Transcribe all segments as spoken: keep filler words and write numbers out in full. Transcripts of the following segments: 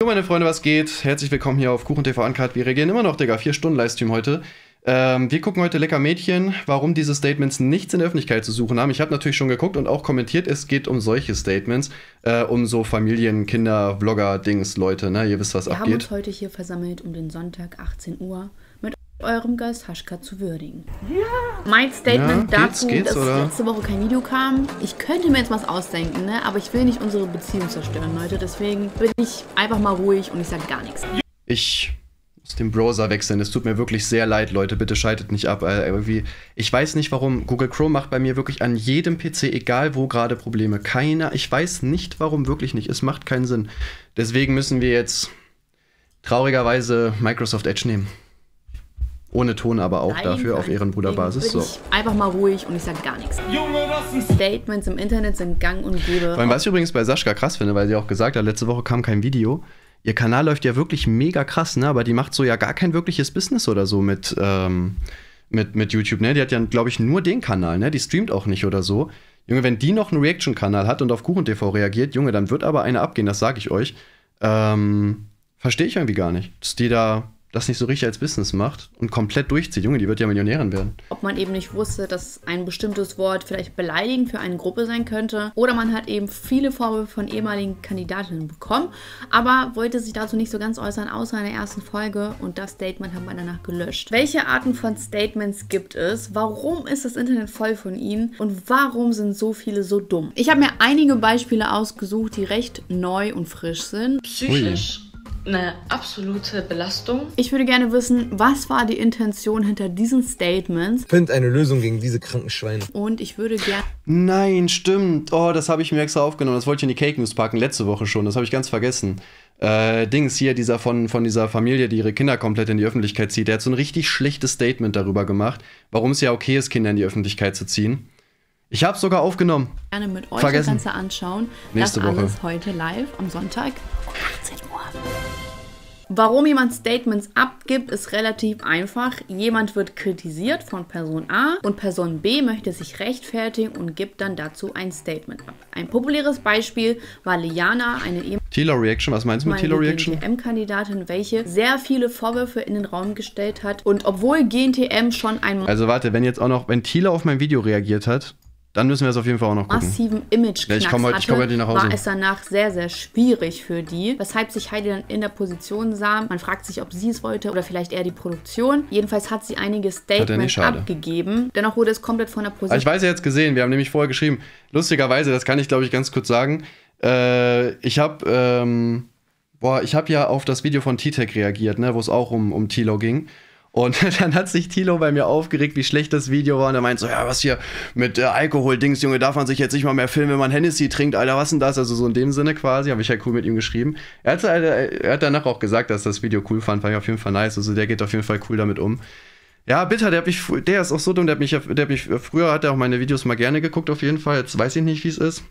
So, meine Freunde, was geht? Herzlich willkommen hier auf KuchenTV Uncut. Wir reagieren immer noch, Digga. Vier Stunden Livestream heute. Ähm, wir gucken heute Lecker Mädchen, warum diese Statements nichts in der Öffentlichkeit zu suchen haben. Ich habe natürlich schon geguckt und auch kommentiert, es geht um solche Statements, äh, um so Familien-, Kinder-, Vlogger-Dings, Leute, ne? Ihr wisst, was wir abgeht. Wir haben uns heute hier versammelt, um den Sonntag achtzehn Uhr mit eurem Gast Haschka zu würdigen. Ja. Mein Statement ja, dazu, geht's, dass oder? letzte Woche kein Video kam. Ich könnte mir jetzt was ausdenken, ne? Aber ich will nicht unsere Beziehung zerstören, Leute. Deswegen bin ich einfach mal ruhig und ich sage gar nichts. Ich muss den Browser wechseln. Es tut mir wirklich sehr leid, Leute. Bitte schaltet nicht ab. Äh, irgendwie. Ich weiß nicht, warum. Google Chrome macht bei mir wirklich an jedem P C, egal wo, gerade Probleme. Keiner. Ich weiß nicht, warum, wirklich nicht. Es macht keinen Sinn. Deswegen müssen wir jetzt traurigerweise Microsoft Edge nehmen. Ohne Ton aber auch. Nein, dafür, nein, auf Ehrenbruderbasis. So. Ich einfach mal ruhig und ich sag gar nichts. Junge, das ist Statements im Internet sind gang und gäbe. Vor allem, was ich übrigens bei Sascha krass finde, weil sie auch gesagt hat, letzte Woche kam kein Video. Ihr Kanal läuft ja wirklich mega krass, ne? Aber die macht so ja gar kein wirkliches Business oder so mit, ähm, mit, mit YouTube, ne? Die hat ja, glaube ich, nur den Kanal, ne? Die streamt auch nicht oder so. Junge, wenn die noch einen Reaction-Kanal hat und auf KuchenTV reagiert, Junge, dann wird aber eine abgehen, das sage ich euch. Ähm, verstehe ich irgendwie gar nicht, dass die da das nicht so richtig als Business macht und komplett durchzieht. Junge, die wird ja Millionärin werden. Ob man eben nicht wusste, dass ein bestimmtes Wort vielleicht beleidigend für eine Gruppe sein könnte. Oder man hat eben viele Vorwürfe von ehemaligen Kandidatinnen bekommen, aber wollte sich dazu nicht so ganz äußern, außer in der ersten Folge. Und das Statement haben wir danach gelöscht. Welche Arten von Statements gibt es? Warum ist das Internet voll von ihnen? Und warum sind so viele so dumm? Ich habe mir einige Beispiele ausgesucht, die recht neu und frisch sind. Psychisch. Ui. Eine absolute Belastung. Ich würde gerne wissen, was war die Intention hinter diesen Statements? Find eine Lösung gegen diese kranken Schweine. Und ich würde gerne... Nein, stimmt. Oh, das habe ich mir extra aufgenommen. Das wollte ich in die Cake News packen, letzte Woche schon. Das habe ich ganz vergessen. Äh, Dings hier, dieser von, von dieser Familie, die ihre Kinder komplett in die Öffentlichkeit zieht. Der hat so ein richtig schlechtes Statement darüber gemacht, warum es ja okay ist, Kinder in die Öffentlichkeit zu ziehen. Ich habe es sogar aufgenommen. Gerne mit euch Vergessen. das Ganze anschauen. Nächste das Woche. Alles heute live am Sonntag um achtzehn Uhr. Warum jemand Statements abgibt, ist relativ einfach. Jemand wird kritisiert von Person A und Person B möchte sich rechtfertigen und gibt dann dazu ein Statement ab. Ein populäres Beispiel war Liana, eine ehemalige Tilo Reaction, was meinst du mit Tilo Reaction? G N T M-Kandidatin, welche sehr viele Vorwürfe in den Raum gestellt hat. Und obwohl G N T M schon ein... Also warte, wenn jetzt auch noch, wenn Tilo auf mein Video reagiert hat, dann müssen wir es auf jeden Fall auch noch gucken. Massiven Image-Knacks ja, ich komme heute, ich komm heute nach Hause. War es danach sehr, sehr schwierig für die, weshalb sich Heidi dann in der Position sah. Man fragt sich, ob sie es wollte oder vielleicht eher die Produktion. Jedenfalls hat sie einige Statements abgegeben. Dennoch wurde es komplett von der Position... Also ich weiß ja jetzt gesehen, wir haben nämlich vorher geschrieben, lustigerweise, das kann ich glaube ich ganz kurz sagen, äh, ich habe ähm, boah, ich habe ja auf das Video von T-Tech reagiert, ne, wo es auch um, um Tilo ging. Und dann hat sich Tilo bei mir aufgeregt, wie schlecht das Video war. Und er meint so, ja, was hier mit äh, Alkohol-Dings, Junge, darf man sich jetzt nicht mal mehr filmen, wenn man Hennessy trinkt, Alter, was denn das? Also so in dem Sinne quasi, habe ich ja cool mit ihm geschrieben. Er hat, er hat danach auch gesagt, dass das Video cool fand, fand ich auf jeden Fall nice. Also der geht auf jeden Fall cool damit um. Ja, bitter, der hat mich, der ist auch so dumm, der hat mich, der hat mich, früher hat er auch meine Videos mal gerne geguckt auf jeden Fall. Jetzt weiß ich nicht, wie es ist.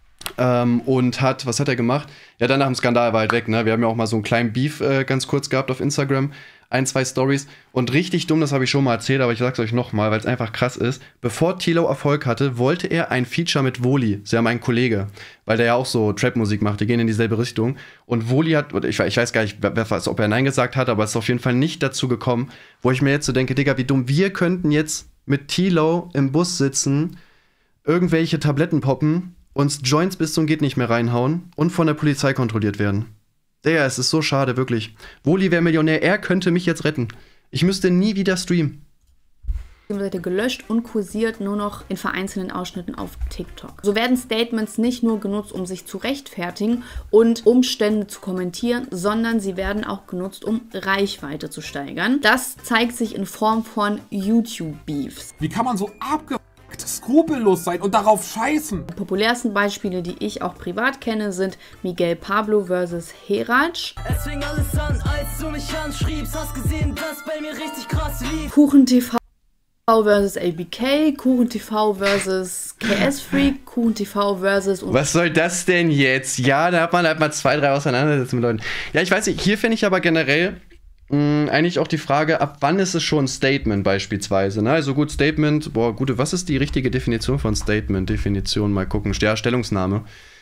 Ähm, und hat, was hat er gemacht? Ja, dann nach dem Skandal war halt weg, ne? Wir haben ja auch mal so einen kleinen Beef äh, ganz kurz gehabt auf Instagram. Ein, zwei Stories. Und richtig dumm, das habe ich schon mal erzählt, aber ich sag's euch nochmal, weil es einfach krass ist. Bevor Tilo Erfolg hatte, wollte er ein Feature mit Woli, ist ja mein Kollege, weil der ja auch so Trap-Musik macht, die gehen in dieselbe Richtung. Und Woli hat, ich, ich weiß gar nicht, ob er Nein gesagt hat, aber es ist auf jeden Fall nicht dazu gekommen, wo ich mir jetzt so denke, Digga, wie dumm, wir könnten jetzt mit Tilo im Bus sitzen, irgendwelche Tabletten poppen, uns Joints bis zum geht nicht mehr reinhauen und von der Polizei kontrolliert werden. Der, es ist so schade, wirklich. Woli wäre Millionär, er könnte mich jetzt retten. Ich müsste nie wieder streamen. Seite gelöscht und kursiert nur noch in vereinzelten Ausschnitten auf TikTok. So werden Statements nicht nur genutzt, um sich zu rechtfertigen und Umstände zu kommentieren, sondern sie werden auch genutzt, um Reichweite zu steigern. Das zeigt sich in Form von YouTube-Beefs. Wie kann man so abge... skrupellos sein und darauf scheißen. Die populärsten Beispiele, die ich auch privat kenne, sind Miguel Pablo versus Heraj. Es fing alles an, als du mich anschriebst, hast gesehen, dass bei mir richtig krass lief. KuchenTV versus A B K, KuchenTV versus K S Freak, KuchenTV versus... Was soll das denn jetzt? Ja, da hat man halt mal zwei, drei Auseinandersetzungen mit Leuten. Ja, ich weiß nicht, hier finde ich aber generell mh, eigentlich auch die Frage, ab wann ist es schon ein Statement beispielsweise? Ne? Also gut, Statement, boah, gute, was ist die richtige Definition von Statement? Definition, mal gucken. Ja, Stellungnahme.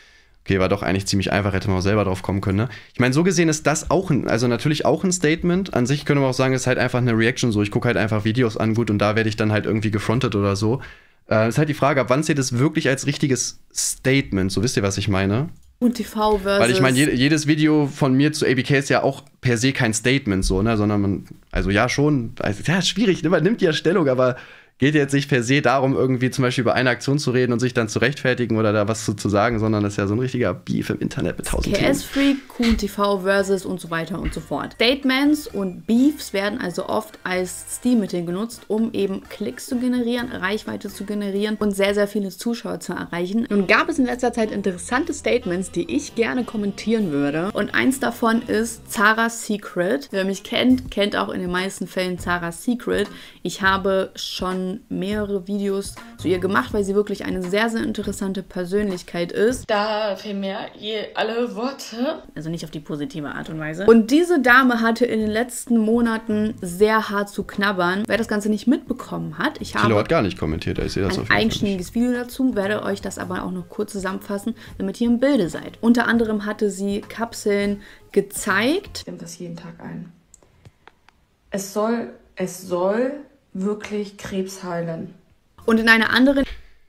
Okay, war doch eigentlich ziemlich einfach, hätte man auch selber drauf kommen können, ne? Ich meine, so gesehen ist das auch ein, also natürlich auch ein Statement. An sich können wir auch sagen, es ist halt einfach eine Reaction so. Ich gucke halt einfach Videos an, gut, und da werde ich dann halt irgendwie gefrontet oder so. Äh, ist halt die Frage, ab wann seht ihr das wirklich als richtiges Statement? So, wisst ihr, was ich meine? Und T V versus... Weil ich meine, je, jedes Video von mir zu A B K ist ja auch per se kein Statement so, ne? Sondern man, also ja schon, also, ja, schwierig, ne? Man nimmt ja Stellung, aber geht jetzt nicht per se darum, irgendwie zum Beispiel über eine Aktion zu reden und sich dann zu rechtfertigen oder da was zu, zu sagen, sondern das ist ja so ein richtiger Beef im Internet mit tausend K S-Freak, Kuhn T V versus und so weiter und so fort. Statements und Beefs werden also oft als Stilmittel genutzt, um eben Klicks zu generieren, Reichweite zu generieren und sehr, sehr viele Zuschauer zu erreichen. Nun gab es in letzter Zeit interessante Statements, die ich gerne kommentieren würde. Und eins davon ist Zara's Secret. Wer mich kennt, kennt auch in den meisten Fällen Zara's Secret. Ich habe schon mehrere Videos zu ihr gemacht, weil sie wirklich eine sehr, sehr interessante Persönlichkeit ist. Da fehlen mir je alle Worte. Also nicht auf die positive Art und Weise. Und diese Dame hatte in den letzten Monaten sehr hart zu knabbern. Wer das Ganze nicht mitbekommen hat, ich habe Tilo hat gar nicht kommentiert, ich sehe das auf jeden ein Fall eigenständiges Video dazu, werde euch das aber auch noch kurz zusammenfassen, damit ihr im Bilde seid. Unter anderem hatte sie Kapseln gezeigt. Ich nehme das jeden Tag ein. Es soll, es soll wirklich Krebs heilen. Und in einer anderen...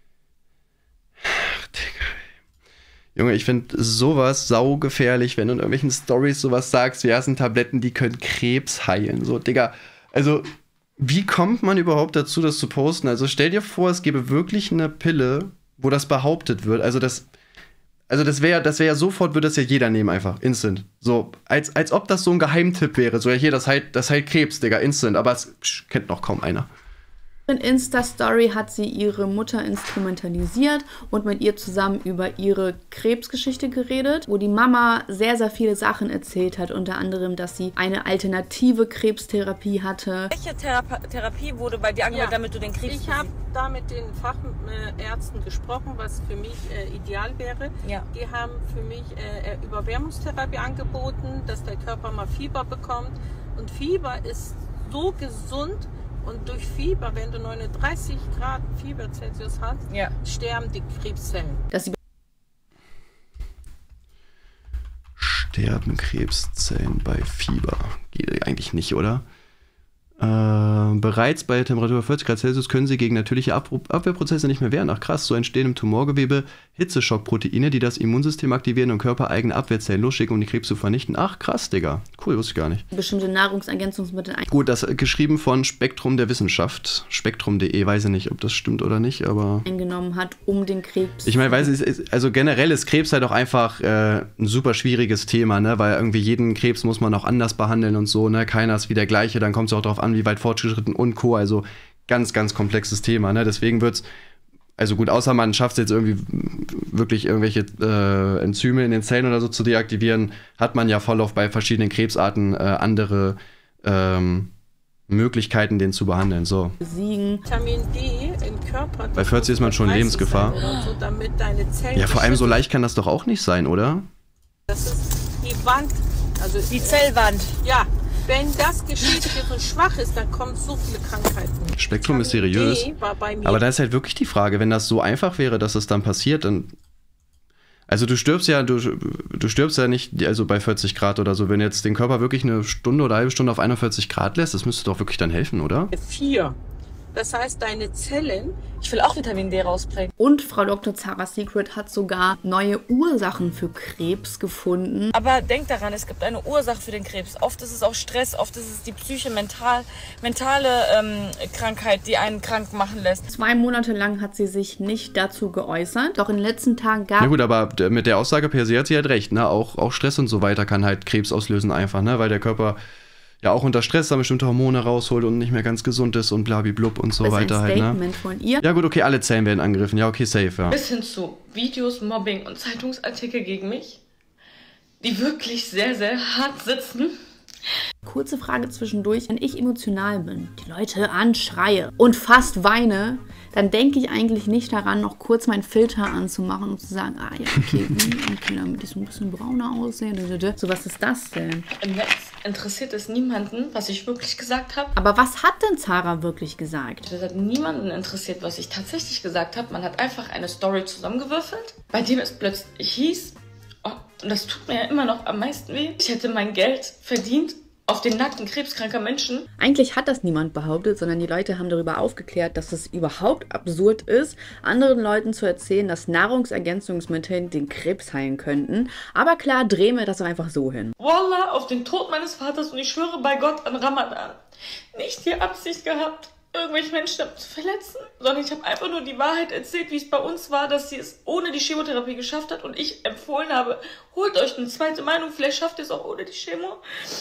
Ach, Digga. Junge, ich finde sowas saugefährlich, wenn du in irgendwelchen Storys sowas sagst, wie ja, sind Tabletten, die können Krebs heilen. So, Digga, also wie kommt man überhaupt dazu, das zu posten? Also stell dir vor, es gäbe wirklich eine Pille, wo das behauptet wird. Also das... Also das wäre das wäre ja sofort, würde das ja jeder nehmen einfach, instant. So, als, als ob das so ein Geheimtipp wäre. So, ja hier, das heilt, das heilt Krebs, Digga, instant. Aber es psch, kennt noch kaum einer. In Insta-Story hat sie ihre Mutter instrumentalisiert und mit ihr zusammen über ihre Krebsgeschichte geredet, wo die Mama sehr, sehr viele Sachen erzählt hat. Unter anderem, dass sie eine alternative Krebstherapie hatte. Welche Thera Therapie wurde bei dir angewendet, Ja. damit du den Krebs... Ich habe da mit den Fachärzten gesprochen, was für mich äh, ideal wäre. Ja. Die haben für mich äh, Überwärmungstherapie angeboten, dass der Körper mal Fieber bekommt. Und Fieber ist so gesund. Und durch Fieber, wenn du neununddreißig Grad Fieber Celsius hast, Ja. sterben die Krebszellen. Dass sie Sterben Krebszellen bei Fieber. Geht eigentlich nicht, oder? Äh, bereits bei Temperatur vierzig Grad Celsius können sie gegen natürliche Ab Abwehrprozesse nicht mehr wehren. Ach krass, so entstehen im Tumorgewebe Hitzeschockproteine, die das Immunsystem aktivieren und körpereigene Abwehrzellen losschicken, um die Krebs zu vernichten. Ach krass, Digga. Cool, wusste ich gar nicht. bestimmte Nahrungsergänzungsmittel ein. Gut, das äh, geschrieben von Spektrum der Wissenschaft. Spektrum punkt de, weiß ich nicht, ob das stimmt oder nicht, aber... eingenommen hat, um den Krebs... Ich meine, weil es ist, also generell ist Krebs halt auch einfach äh, ein super schwieriges Thema, ne? Weil irgendwie jeden Krebs muss man auch anders behandeln und so, ne? Keiner ist wie der gleiche, dann kommt es auch darauf an, wie weit fortgeschritten und Co. Also ganz, ganz komplexes Thema, ne? Deswegen wird's, also gut, außer man schafft es jetzt irgendwie wirklich irgendwelche äh, Enzyme in den Zellen oder so zu deaktivieren, hat man ja voll auf bei verschiedenen Krebsarten äh, andere ähm, Möglichkeiten, den zu behandeln. So. besiegen. Vitamin D im Körper. Bei vierzig ist man schon in Lebensgefahr. So, damit deine Zellen Ja, vor allem so geschützt- leicht kann das doch auch nicht sein, oder? Das ist die Wand. Also Die Zellwand. Ja, wenn das geschieht, wenn so schwach ist, dann kommen so viele Krankheiten. Spektrum ist Vitamin seriös. D war bei mir. Aber da ist halt wirklich die Frage, wenn das so einfach wäre, dass es dann passiert, dann. Also du stirbst ja, du, du stirbst ja nicht, also bei vierzig Grad oder so, wenn jetzt den Körper wirklich eine Stunde oder eine halbe Stunde auf einundvierzig Grad lässt, das müsste doch wirklich dann helfen, oder? vier. Das heißt, deine Zellen. Ich will auch Vitamin D rausbringen. Und Frau Doktor Zara's Secret hat sogar neue Ursachen für Krebs gefunden. Aber denk daran, es gibt eine Ursache für den Krebs. Oft ist es auch Stress, oft ist es die Psyche, mental, mentale ähm, Krankheit, die einen krank machen lässt. Zwei Monate lang hat sie sich nicht dazu geäußert. Doch in den letzten Tagen gab Ja gut, aber d- mit der Aussage per se hat sie halt recht, ne? Auch, auch Stress und so weiter kann halt Krebs auslösen einfach, ne? Weil der Körper ja auch unter Stress dann bestimmte Hormone rausholt und nicht mehr ganz gesund ist und blabiblub und so es weiter ein halt, ne? Statement von ihr. Ja gut, okay, alle Zellen werden angegriffen. Ja, okay, safe, ja. Bis hin zu Videos, Mobbing und Zeitungsartikel gegen mich, die wirklich sehr, sehr hart sitzen. Kurze Frage zwischendurch. Wenn ich emotional bin, die Leute anschreie und fast weine, dann denke ich eigentlich nicht daran, noch kurz meinen Filter anzumachen und zu sagen, ah ja, okay, hm, okay, damit ich so ein bisschen brauner aussehe. So, was ist das denn? Im Netz interessiert es niemanden, was ich wirklich gesagt habe. Aber was hat denn Zara wirklich gesagt? Es hat niemanden interessiert, was ich tatsächlich gesagt habe. Man hat einfach eine Story zusammengewürfelt, bei dem es plötzlich hieß, Und das tut mir ja immer noch am meisten weh. Ich hätte mein Geld verdient auf den Nacken krebskranker Menschen. Eigentlich hat das niemand behauptet, sondern die Leute haben darüber aufgeklärt, dass es überhaupt absurd ist, anderen Leuten zu erzählen, dass Nahrungsergänzungsmittel den Krebs heilen könnten. Aber klar, drehen wir das doch einfach so hin. Wallah, auf den Tod meines Vaters und ich schwöre bei Gott an Ramadan, nicht die Absicht gehabt, irgendwelche Menschen damit zu verletzen, sondern ich habe einfach nur die Wahrheit erzählt, wie es bei uns war, dass sie es ohne die Chemotherapie geschafft hat und ich empfohlen habe, holt euch eine zweite Meinung, vielleicht schafft ihr es auch ohne die Chemo.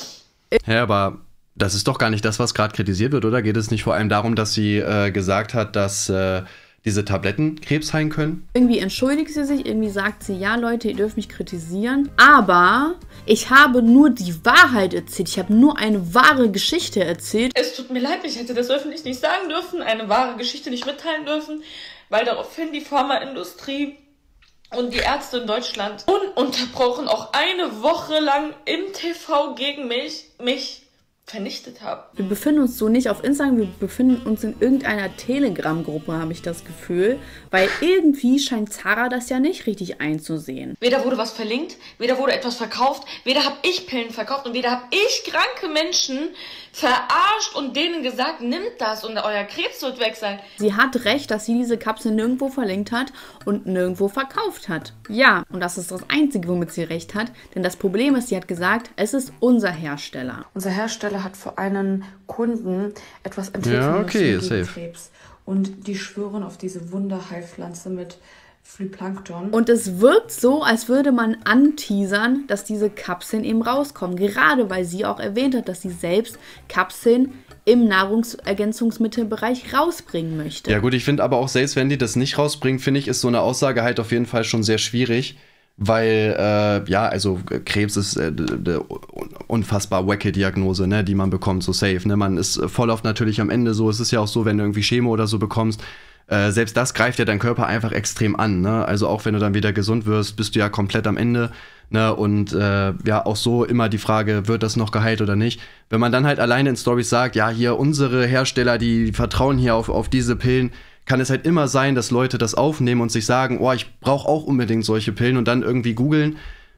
Ja, aber das ist doch gar nicht das, was gerade kritisiert wird, oder? Geht es nicht vor allem darum, dass sie äh, gesagt hat, dass äh, diese Tabletten Krebs heilen können? Irgendwie entschuldigt sie sich, irgendwie sagt sie, ja Leute, ihr dürft mich kritisieren, aber ich habe nur die Wahrheit erzählt, ich habe nur eine wahre Geschichte erzählt. Es tut mir leid, ich hätte das öffentlich nicht sagen dürfen, eine wahre Geschichte nicht mitteilen dürfen, weil daraufhin die Pharmaindustrie und die Ärzte in Deutschland ununterbrochen auch eine Woche lang im T V gegen mich, mich vernichtet haben. Wir befinden uns so nicht auf Instagram, wir befinden uns in irgendeiner Telegram-Gruppe, habe ich das Gefühl. Weil irgendwie scheint Zara das ja nicht richtig einzusehen. Weder wurde was verlinkt, weder wurde etwas verkauft, weder habe ich Pillen verkauft und weder habe ich kranke Menschen verarscht und denen gesagt, nimmt das und euer Krebs wird weg sein. Sie hat recht, dass sie diese Kapsel nirgendwo verlinkt hat und nirgendwo verkauft hat. Ja, und das ist das Einzige, womit sie recht hat. Denn das Problem ist, sie hat gesagt, es ist unser Hersteller. Unser Hersteller hat für einen Kunden etwas entwickeln Ja, okay, müssen gegen safe. Krebs. Und die schwören auf diese Wunderheilpflanze mit Phytoplankton. Und es wirkt so, als würde man anteasern, dass diese Kapseln eben rauskommen. Gerade weil sie auch erwähnt hat, dass sie selbst Kapseln im Nahrungsergänzungsmittelbereich rausbringen möchte. Ja gut, ich finde aber auch, selbst wenn die das nicht rausbringen, finde ich, ist so eine Aussage halt auf jeden Fall schon sehr schwierig. Weil, äh, ja, also Krebs ist äh, eine unfassbar wacke Diagnose, ne, die man bekommt, so safe. Ne? Man ist voll oft natürlich am Ende so. Es ist ja auch so, wenn du irgendwie Chemo oder so bekommst, äh, selbst das greift ja dein Körper einfach extrem an. Ne? Also auch wenn du dann wieder gesund wirst, bist du ja komplett am Ende. Ne? Und äh, ja, auch so immer die Frage, wird das noch geheilt oder nicht? Wenn man dann halt alleine in Storys sagt, ja, hier unsere Hersteller, die vertrauen hier auf, auf diese Pillen, kann es halt immer sein, dass Leute das aufnehmen und sich sagen, oh, ich brauche auch unbedingt solche Pillen und dann irgendwie googeln.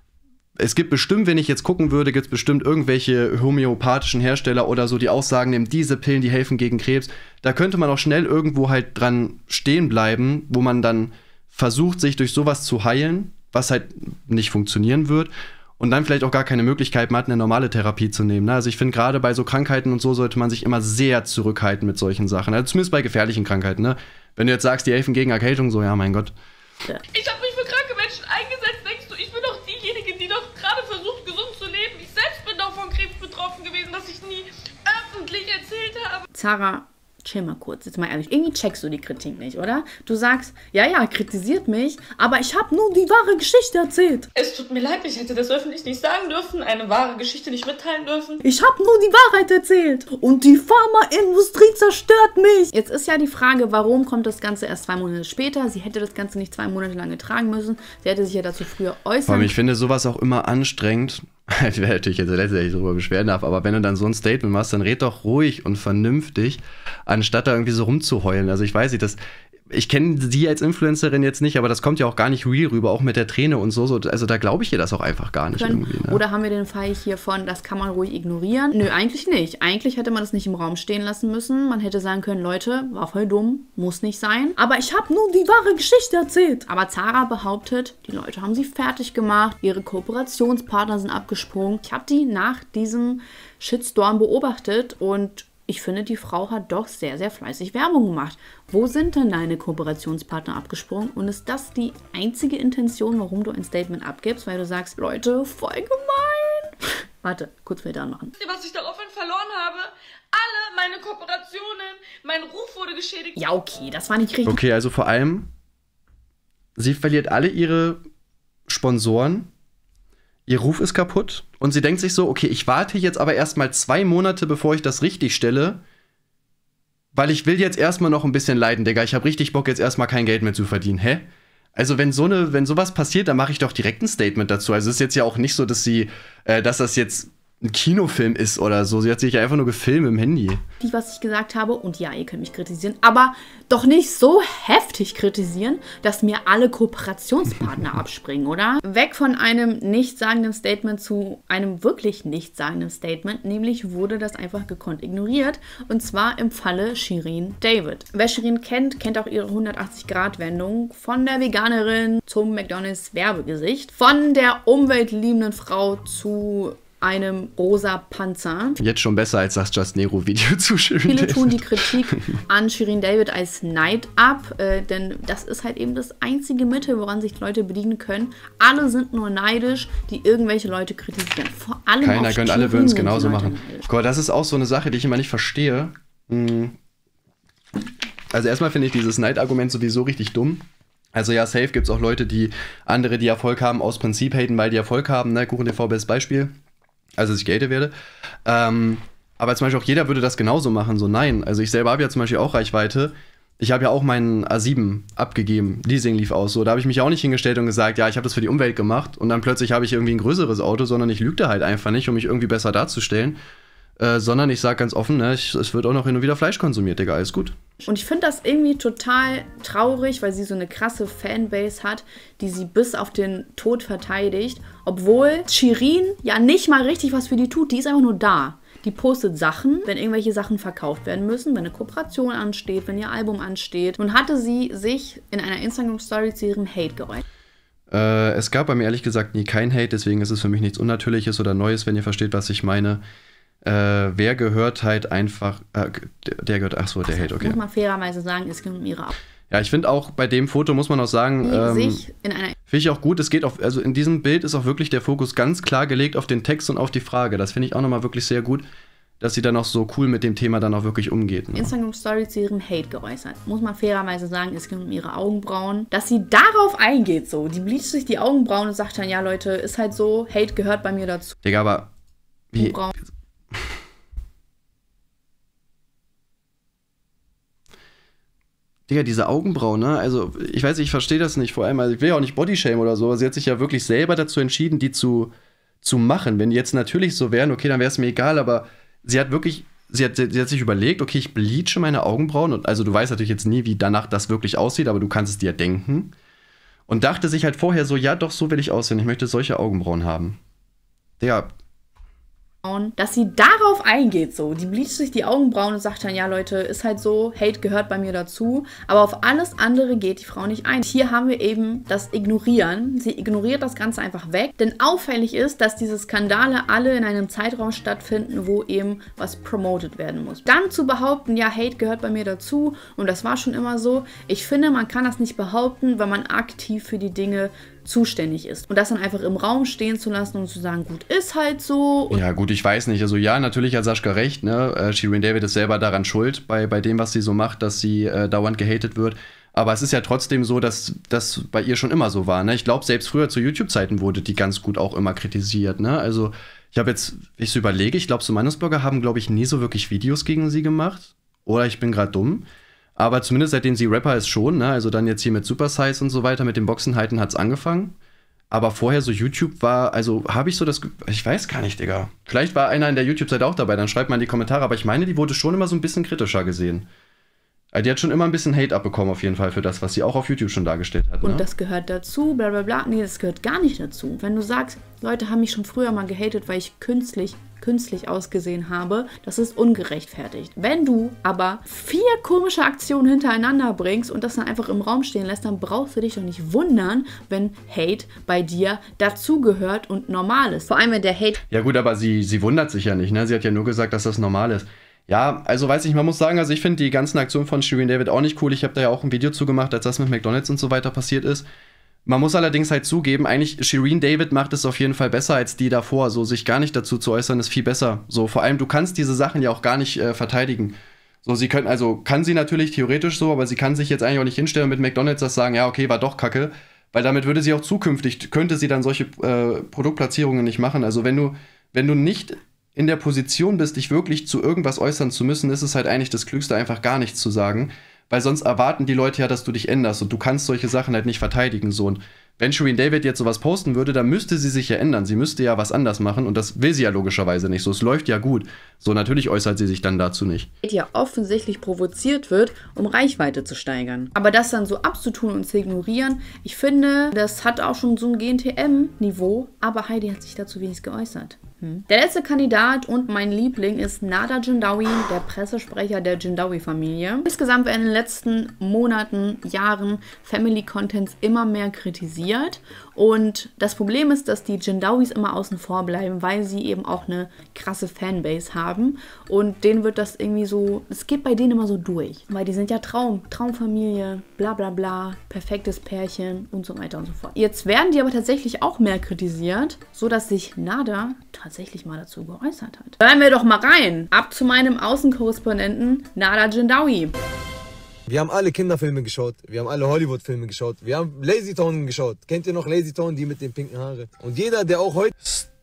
Es gibt bestimmt, wenn ich jetzt gucken würde, gibt es bestimmt irgendwelche homöopathischen Hersteller oder so, die Aussagen nehmen, diese Pillen, die helfen gegen Krebs. Da könnte man auch schnell irgendwo halt dran stehen bleiben, wo man dann versucht, sich durch sowas zu heilen, was halt nicht funktionieren wird. Und dann vielleicht auch gar keine Möglichkeit mehr hat, eine normale Therapie zu nehmen. Also ich finde, gerade bei so Krankheiten und so sollte man sich immer sehr zurückhalten mit solchen Sachen. Also zumindest bei gefährlichen Krankheiten, ne? Wenn du jetzt sagst, die helfen gegen Erkältung, so, ja, mein Gott. Ja. Ich habe mich für kranke Menschen eingesetzt, denkst du, ich bin doch diejenige, die doch gerade versucht, gesund zu leben. Ich selbst bin doch von Krebs betroffen gewesen, was ich nie öffentlich erzählt habe. Zara, chill mal kurz, jetzt mal ehrlich. Irgendwie checkst du die Kritik nicht, oder? Du sagst, ja, ja, kritisiert mich, aber ich habe nur die wahre Geschichte erzählt. Es tut mir leid, ich hätte das öffentlich nicht sagen dürfen, eine wahre Geschichte nicht mitteilen dürfen. Ich habe nur die Wahrheit erzählt und die Pharmaindustrie zerstört mich. Jetzt ist ja die Frage, warum kommt das Ganze erst zwei Monate später? Sie hätte das Ganze nicht zwei Monate lang getragen müssen. Sie hätte sich ja dazu früher äußern. Vor allem, ich finde sowas auch immer anstrengend. Ich wäre natürlich jetzt der Letzte, der sich darüber beschweren darf, aber wenn du dann so ein Statement machst, dann red doch ruhig und vernünftig, anstatt da irgendwie so rumzuheulen. Also ich weiß nicht, das, ich kenne sie als Influencerin jetzt nicht, aber das kommt ja auch gar nicht real rüber, auch mit der Träne und so. so also da glaube ich ihr das auch einfach gar nicht irgendwie. Ne? Oder haben wir den Fall hier von, das kann man ruhig ignorieren? Nö, eigentlich nicht. Eigentlich hätte man das nicht im Raum stehen lassen müssen. Man hätte sagen können, Leute, war voll dumm, muss nicht sein. Aber ich habe nur die wahre Geschichte erzählt. Aber Zara behauptet, die Leute haben sie fertig gemacht, ihre Kooperationspartner sind abgesprungen. Ich habe die nach diesem Shitstorm beobachtet und ich finde, die Frau hat doch sehr, sehr fleißig Werbung gemacht. Wo sind denn deine Kooperationspartner abgesprungen? Und ist das die einzige Intention, warum du ein Statement abgibst? Weil du sagst, Leute, voll gemein. Warte, kurz wieder anmachen. Wisst ihr, was ich daraufhin verloren habe? Alle meine Kooperationen, mein Ruf wurde geschädigt. Ja, okay, das war nicht richtig. Okay, also vor allem, sie verliert alle ihre Sponsoren. Ihr Ruf ist kaputt und sie denkt sich so, okay, ich warte jetzt aber erstmal zwei Monate, bevor ich das richtig stelle, weil ich will jetzt erstmal noch ein bisschen leiden, Digga. Ich habe richtig Bock, jetzt erstmal kein Geld mehr zu verdienen. Hä? Also wenn so eine, wenn sowas passiert, dann mache ich doch direkt ein Statement dazu. Also es ist jetzt ja auch nicht so, dass sie, äh, dass das jetzt ein Kinofilm ist oder so. Sie hat sich einfach nur gefilmt im Handy. Die, was ich gesagt habe, und ja, ihr könnt mich kritisieren, aber doch nicht so heftig kritisieren, dass mir alle Kooperationspartner abspringen, oder? Weg von einem nichtssagenden Statement zu einem wirklich nichtssagenden Statement, nämlich wurde das einfach gekonnt ignoriert, und zwar im Falle Shirin David. Wer Shirin kennt, kennt auch ihre hundertachtzig Grad Wendung von der Veganerin zum McDonald's Werbegesicht, von der umweltliebenden Frau zu einem rosa Panzer. Jetzt schon besser als das Just Nero Video zu Shirin Viele David. tun die Kritik an Shirin David als Neid ab, äh, denn das ist halt eben das einzige Mittel, woran sich Leute bedienen können. Alle sind nur neidisch, die irgendwelche Leute kritisieren. Vor allem Keiner auf gönnt, alle Shirin würden es sind die genauso Leute machen. neidisch. Gott, das ist auch so eine Sache, die ich immer nicht verstehe. Hm. Also erstmal finde ich dieses Neidargument sowieso richtig dumm. Also ja, safe gibt es auch Leute, die andere, die Erfolg haben, aus Prinzip haten, weil die Erfolg haben. Ne? Kuchen T V, bestes Beispiel. Also, dass ich gehatet werde. Ähm, aber zum Beispiel auch jeder würde das genauso machen. So, nein. Also, ich selber habe ja zum Beispiel auch Reichweite. Ich habe ja auch meinen A sieben abgegeben. Leasing lief aus. So, da habe ich mich auch nicht hingestellt und gesagt, ja, ich habe das für die Umwelt gemacht. Und dann plötzlich habe ich irgendwie ein größeres Auto, sondern ich lüge da halt einfach nicht, um mich irgendwie besser darzustellen. Äh, sondern ich sage ganz offen, ne, ich, es wird auch noch hin und wieder Fleisch konsumiert, Digga, alles gut. Und ich finde das irgendwie total traurig, weil sie so eine krasse Fanbase hat, die sie bis auf den Tod verteidigt. Obwohl Shirin ja nicht mal richtig was für die tut, die ist einfach nur da. Die postet Sachen, wenn irgendwelche Sachen verkauft werden müssen, wenn eine Kooperation ansteht, wenn ihr Album ansteht. Nun hatte sie sich in einer Instagram-Story zu ihrem Hate geäußert. Äh, es gab bei mir ehrlich gesagt nie kein Hate, deswegen ist es für mich nichts Unnatürliches oder Neues, wenn ihr versteht, was ich meine. Äh, wer gehört halt einfach, äh, der, der gehört, ach so, der Hate, okay. Muss man fairerweise sagen, es ging um ihre Ab Ja, ich finde auch bei dem Foto muss man auch sagen, ähm, sich in einer finde ich auch gut, es geht auf, also in diesem Bild ist auch wirklich der Fokus ganz klar gelegt auf den Text und auf die Frage. Das finde ich auch nochmal wirklich sehr gut, dass sie dann auch so cool mit dem Thema dann auch wirklich umgeht. Ne? Instagram-Story zu ihrem Hate geäußert. Muss man fairerweise sagen, es ging um ihre Augenbrauen. Dass sie darauf eingeht so, die bleicht sich die Augenbrauen und sagt dann, ja Leute, ist halt so, Hate gehört bei mir dazu. Digga, aber wie... Augenbrauen. Digga, diese Augenbrauen, ne? Also, ich weiß, ich verstehe das nicht. Vor allem, also ich will ja auch nicht Bodyshame oder so, aber sie hat sich ja wirklich selber dazu entschieden, die zu, zu machen. Wenn die jetzt natürlich so wären, okay, dann wäre es mir egal, aber sie hat wirklich, sie hat, sie hat sich überlegt, okay, ich bleache meine Augenbrauen. Und also, du weißt natürlich jetzt nie, wie danach das wirklich aussieht, aber du kannst es dir denken. Und dachte sich halt vorher so, ja, doch, so will ich aussehen. Ich möchte solche Augenbrauen haben. Digga. Dass sie darauf eingeht so, die bleicht sich die Augenbrauen und sagt dann, ja Leute, ist halt so, Hate gehört bei mir dazu, aber auf alles andere geht die Frau nicht ein. Hier haben wir eben das Ignorieren, sie ignoriert das Ganze einfach weg, denn auffällig ist, dass diese Skandale alle in einem Zeitraum stattfinden, wo eben was promoted werden muss. Dann zu behaupten, ja, Hate gehört bei mir dazu und das war schon immer so, ich finde, man kann das nicht behaupten, weil man aktiv für die Dinge zuständig ist. Und das dann einfach im Raum stehen zu lassen und zu sagen, gut, ist halt so. Und ja, gut, ich weiß nicht. Also ja, natürlich hat Sascha recht, ne? Äh, Shirin David ist selber daran schuld, bei, bei dem, was sie so macht, dass sie äh, dauernd gehatet wird. Aber es ist ja trotzdem so, dass das bei ihr schon immer so war, ne? Ich glaube, selbst früher zu YouTube-Zeiten wurde die ganz gut auch immer kritisiert, ne? Also ich habe jetzt, wenn ich so überlege, ich glaube, so Meinungsblogger haben, glaube ich, nie so wirklich Videos gegen sie gemacht. Oder ich bin gerade dumm. Aber zumindest seitdem sie Rapper ist schon, ne? Also dann jetzt hier mit Super Size und so weiter, mit dem Boxenhalten hat's angefangen. Aber vorher so YouTube war, also habe ich so das, ich weiß gar nicht, Digga. Vielleicht war einer in der YouTube-Seite auch dabei, dann schreibt mal in die Kommentare. Aber ich meine, die wurde schon immer so ein bisschen kritischer gesehen. Also die hat schon immer ein bisschen Hate abbekommen auf jeden Fall für das, was sie auch auf YouTube schon dargestellt hat. Ne? Und das gehört dazu, bla bla bla. Nee, das gehört gar nicht dazu. Wenn du sagst, Leute haben mich schon früher mal gehatet, weil ich künstlich künstlich ausgesehen habe, das ist ungerechtfertigt. Wenn du aber vier komische Aktionen hintereinander bringst und das dann einfach im Raum stehen lässt, dann brauchst du dich doch nicht wundern, wenn Hate bei dir dazugehört und normal ist. Vor allem, wenn der Hate... Ja gut, aber sie, sie wundert sich ja nicht, ne? Sie hat ja nur gesagt, dass das normal ist. Ja, also weiß ich, man muss sagen, also ich finde die ganzen Aktionen von Shirin David auch nicht cool. Ich habe da ja auch ein Video zu gemacht, als das mit McDonald's und so weiter passiert ist. Man muss allerdings halt zugeben, eigentlich Shirin David macht es auf jeden Fall besser als die davor. So sich gar nicht dazu zu äußern, ist viel besser. So vor allem, du kannst diese Sachen ja auch gar nicht äh, verteidigen. So, sie können, also kann sie natürlich theoretisch so, aber sie kann sich jetzt eigentlich auch nicht hinstellen und mit McDonald's das sagen, ja, okay, war doch kacke. Weil damit würde sie auch zukünftig, könnte sie dann solche äh, Produktplatzierungen nicht machen. Also wenn du, wenn du nicht in der Position bist, dich wirklich zu irgendwas äußern zu müssen, ist es halt eigentlich das Klügste, einfach gar nichts zu sagen. Weil sonst erwarten die Leute ja, dass du dich änderst und du kannst solche Sachen halt nicht verteidigen. So. Und wenn Shireen David jetzt sowas posten würde, dann müsste sie sich ja ändern. Sie müsste ja was anders machen und das will sie ja logischerweise nicht. So, es läuft ja gut. So, natürlich äußert sie sich dann dazu nicht. Ja offensichtlich provoziert wird, um Reichweite zu steigern. Aber das dann so abzutun und zu ignorieren, ich finde, das hat auch schon so ein G N T M-Niveau, aber Heidi hat sich dazu wenig geäußert. Hm. Der letzte Kandidat und mein Liebling ist Nada Jindawi, der Pressesprecher der Jindawi-Familie. Insgesamt werden in den letzten Monaten, Jahren Family-Contents immer mehr kritisiert. Und das Problem ist, dass die Jindawis immer außen vor bleiben, weil sie eben auch eine krasse Fanbase haben. Und denen wird das irgendwie so, es geht bei denen immer so durch. Weil die sind ja Traum, Traumfamilie, bla bla bla, perfektes Pärchen und so weiter und so fort. Jetzt werden die aber tatsächlich auch mehr kritisiert, sodass sich Nada tatsächlich mal dazu geäußert hat. Hören wir doch mal rein. Ab zu meinem Außenkorrespondenten Nada Jindawi. Wir haben alle Kinderfilme geschaut, wir haben alle Hollywood-Filme geschaut, wir haben Lazy Town geschaut. Kennt ihr noch Lazy Town, die mit den pinken Haare? Und jeder, der auch heute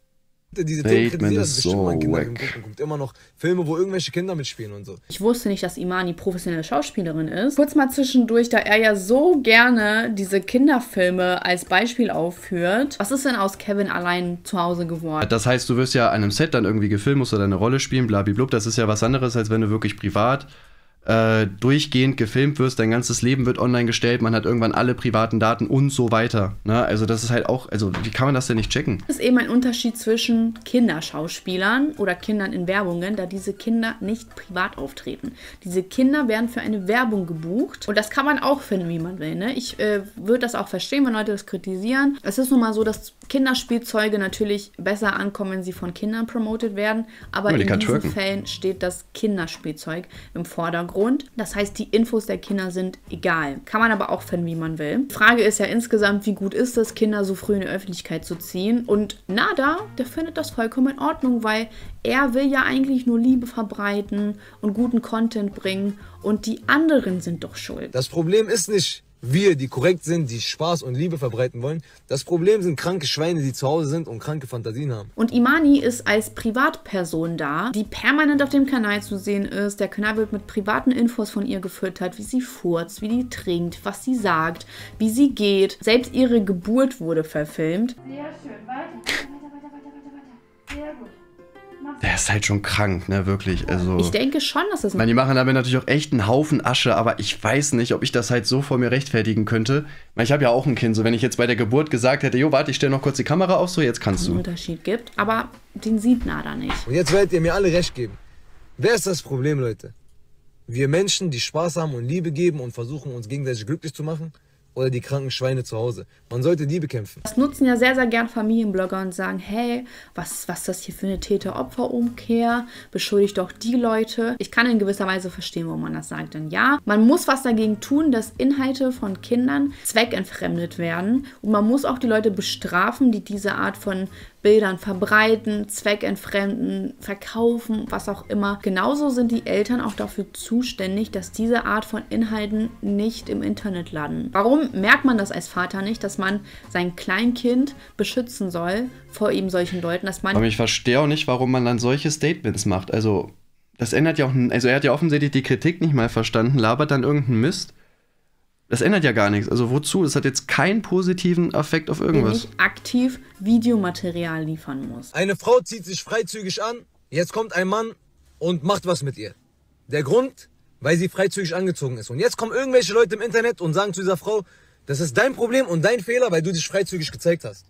diese Themen kritisiert, hat bestimmt mal einen Kinderfilm geguckt und guckt immer noch Filme, wo irgendwelche Kinder mitspielen und so. Ich wusste nicht, dass Imani professionelle Schauspielerin ist. Kurz mal zwischendurch, da er ja so gerne diese Kinderfilme als Beispiel aufführt. Was ist denn aus Kevin allein zu Hause geworden? Das heißt, du wirst ja an einem Set dann irgendwie gefilmt, musst du deine Rolle spielen, blablabla. Das ist ja was anderes, als wenn du wirklich privat Äh, durchgehend gefilmt wirst, dein ganzes Leben wird online gestellt, man hat irgendwann alle privaten Daten und so weiter. Ne? Also das ist halt auch, also wie kann man das denn nicht checken? Das ist eben ein Unterschied zwischen Kinderschauspielern oder Kindern in Werbungen, da diese Kinder nicht privat auftreten. Diese Kinder werden für eine Werbung gebucht und das kann man auch finden, wie man will. Ne? Ich äh, würde das auch verstehen, wenn Leute das kritisieren. Es ist nun mal so, dass Kinderspielzeuge natürlich besser ankommen, wenn sie von Kindern promotet werden, aber in diesen twerken. Fällen steht das Kinderspielzeug im Vordergrund. Grund. Das heißt, die Infos der Kinder sind egal. Kann man aber auch finden, wie man will. Die Frage ist ja insgesamt, wie gut ist es, Kinder so früh in die Öffentlichkeit zu ziehen? Und Nada, der findet das vollkommen in Ordnung, weil er will ja eigentlich nur Liebe verbreiten und guten Content bringen und die anderen sind doch schuld. Das Problem ist nicht wir, die korrekt sind, die Spaß und Liebe verbreiten wollen. Das Problem sind kranke Schweine, die zu Hause sind und kranke Fantasien haben. Und Imani ist als Privatperson da, die permanent auf dem Kanal zu sehen ist. Der Kanal wird mit privaten Infos von ihr gefüttert, wie sie furzt, wie die trinkt, was sie sagt, wie sie geht. Selbst ihre Geburt wurde verfilmt. Sehr schön. Weiter, weiter, weiter, weiter, weiter, weiter. Sehr gut. Der ist halt schon krank, ne, wirklich. Also, ich denke schon, dass das... Ich meine, die machen damit natürlich auch echt einen Haufen Asche, aber ich weiß nicht, ob ich das halt so vor mir rechtfertigen könnte. Ich habe ja auch ein Kind, so wenn ich jetzt bei der Geburt gesagt hätte, jo, warte, ich stelle noch kurz die Kamera auf, so jetzt kannst du. Einen Unterschied gibt, aber den sieht Nada nicht. Und jetzt werdet ihr mir alle recht geben. Wer ist das Problem, Leute? Wir Menschen, die Spaß haben und Liebe geben und versuchen, uns gegenseitig glücklich zu machen? Oder die kranken Schweine zu Hause. Man sollte die bekämpfen. Das nutzen ja sehr, sehr gern Familienblogger und sagen, hey, was, was ist das hier für eine Täter-Opfer-Umkehr? Beschuldigt doch die Leute. Ich kann in gewisser Weise verstehen, warum man das sagt. Denn ja, man muss was dagegen tun, dass Inhalte von Kindern zweckentfremdet werden. Und man muss auch die Leute bestrafen, die diese Art von Bildern verbreiten, zweckentfremden, verkaufen, was auch immer. Genauso sind die Eltern auch dafür zuständig, dass diese Art von Inhalten nicht im Internet landen. Warum merkt man das als Vater nicht, dass man sein Kleinkind beschützen soll vor eben solchen Leuten, dass man... Aber ich verstehe auch nicht, warum man dann solche Statements macht. Also, das ändert ja auch... Also, er hat ja offensichtlich die Kritik nicht mal verstanden, labert dann irgendeinen Mist. Das ändert ja gar nichts. Also wozu? Das hat jetzt keinen positiven Effekt auf irgendwas. Nicht aktiv Videomaterial liefern muss. Eine Frau zieht sich freizügig an, jetzt kommt ein Mann und macht was mit ihr. Der Grund, weil sie freizügig angezogen ist. Und jetzt kommen irgendwelche Leute im Internet und sagen zu dieser Frau, das ist dein Problem und dein Fehler, weil du dich freizügig gezeigt hast.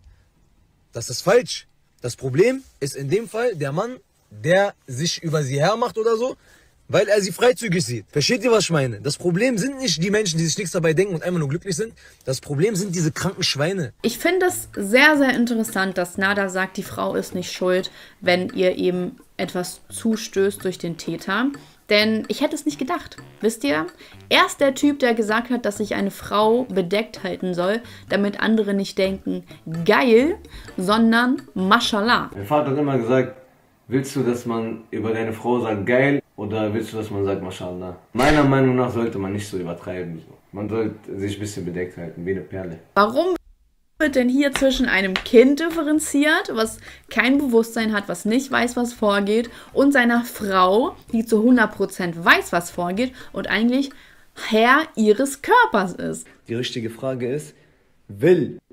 Das ist falsch. Das Problem ist in dem Fall der Mann, der sich über sie hermacht oder so, weil er sie freizügig sieht. Versteht ihr, was ich meine? Das Problem sind nicht die Menschen, die sich nichts dabei denken und einfach nur glücklich sind. Das Problem sind diese kranken Schweine. Ich finde es sehr, sehr interessant, dass Nada sagt, die Frau ist nicht schuld, wenn ihr eben etwas zustößt durch den Täter. Denn ich hätte es nicht gedacht. Wisst ihr? Er ist der Typ, der gesagt hat, dass sich eine Frau bedeckt halten soll, damit andere nicht denken, geil, sondern Mashallah. Mein Vater hat immer gesagt, willst du, dass man über deine Frau sagt, geil, oder willst du, dass man sagt, Mashallah? Meiner Meinung nach sollte man nicht so übertreiben. So. Man sollte sich ein bisschen bedeckt halten, wie eine Perle. Warum wird denn hier zwischen einem Kind differenziert, was kein Bewusstsein hat, was nicht weiß, was vorgeht, und seiner Frau, die zu hundert Prozent weiß, was vorgeht und eigentlich Herr ihres Körpers ist? Die richtige Frage ist, will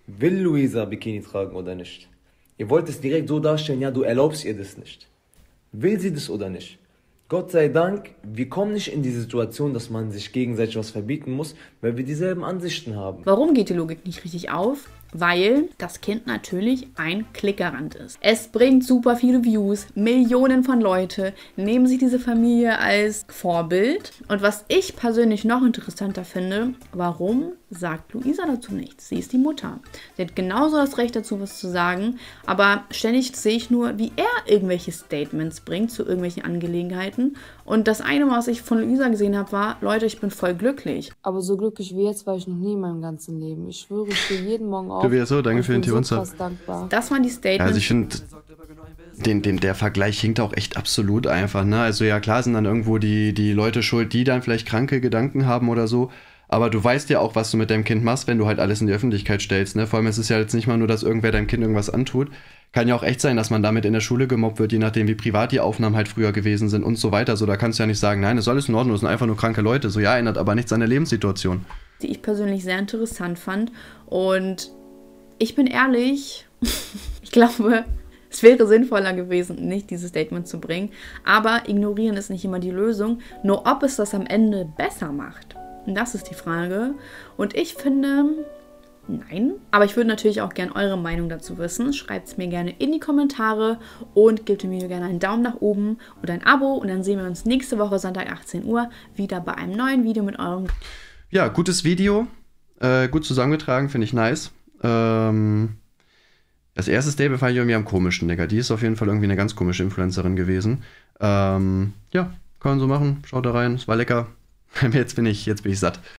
Will Luisa Bikini tragen oder nicht? Ihr wollt es direkt so darstellen, ja, du erlaubst ihr das nicht. Will sie das oder nicht? Gott sei Dank, wir kommen nicht in die Situation, dass man sich gegenseitig was verbieten muss, weil wir dieselben Ansichten haben. Warum geht die Logik nicht richtig auf? Weil das Kind natürlich ein Klickerrand ist. Es bringt super viele Views, Millionen von Leute nehmen sich diese Familie als Vorbild. Und was ich persönlich noch interessanter finde, warum sagt Luisa dazu nichts? Sie ist die Mutter. Sie hat genauso das Recht dazu, was zu sagen, aber ständig sehe ich nur, wie er irgendwelche Statements bringt zu irgendwelchen Angelegenheiten. Und das eine, was ich von Luisa gesehen habe, war, Leute, ich bin voll glücklich. Aber so glücklich wie jetzt war ich noch nie in meinem ganzen Leben. Ich schwöre, ich stehe jeden Morgen auf. Du wirst so, danke für den so Tier. Das waren die Statements. Also ich finde, den, den, der Vergleich hinkt auch echt absolut einfach. Ne? Also ja, klar sind dann irgendwo die, die Leute schuld, die dann vielleicht kranke Gedanken haben oder so. Aber du weißt ja auch, was du mit deinem Kind machst, wenn du halt alles in die Öffentlichkeit stellst. Ne? Vor allem ist es ja jetzt nicht mal nur, dass irgendwer deinem Kind irgendwas antut. Kann ja auch echt sein, dass man damit in der Schule gemobbt wird, je nachdem, wie privat die Aufnahmen halt früher gewesen sind und so weiter. So, da kannst du ja nicht sagen, nein, das ist alles in Ordnung, das sind einfach nur kranke Leute. So, ja, ändert aber nichts an der Lebenssituation. Die ich persönlich sehr interessant fand. Und ich bin ehrlich, ich glaube, es wäre sinnvoller gewesen, nicht dieses Statement zu bringen. Aber ignorieren ist nicht immer die Lösung. Nur ob es das am Ende besser macht. Und das ist die Frage. Und ich finde, nein. Aber ich würde natürlich auch gerne eure Meinung dazu wissen. Schreibt es mir gerne in die Kommentare und gebt dem Video gerne einen Daumen nach oben oder ein Abo. Und dann sehen wir uns nächste Woche Sonntag achtzehn Uhr wieder bei einem neuen Video mit eurem... Ja, gutes Video. Äh, gut zusammengetragen, finde ich nice. Ähm, das erste Stable fand ich irgendwie am komischen, Digga. Die ist auf jeden Fall irgendwie eine ganz komische Influencerin gewesen. Ähm, ja, kann man so machen. Schaut da rein, es war lecker. Jetzt bin ich, jetzt bin ich satt.